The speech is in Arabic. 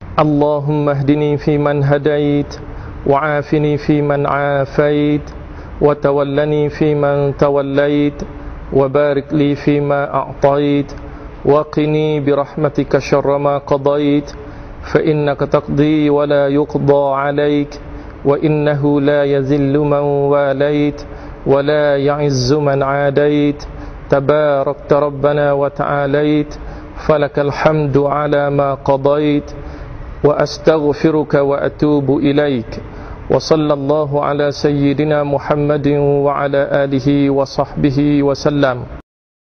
اللهم اهدني فيمن هديت وعافني فيمن عافيت وتولني فيمن توليت وبارك لي فيما أعطيت وقني برحمتك شر ما قضيت فإنك تقضي ولا يقضى عليك وإنه لا يذل من واليت ولا يعز من عاديت تباركت ربنا وتعاليت فلك الحمد على ما قضيت وأستغفرك وأتوب إليك وصلى الله على سيدنا محمد وعلى آله وصحبه وسلم.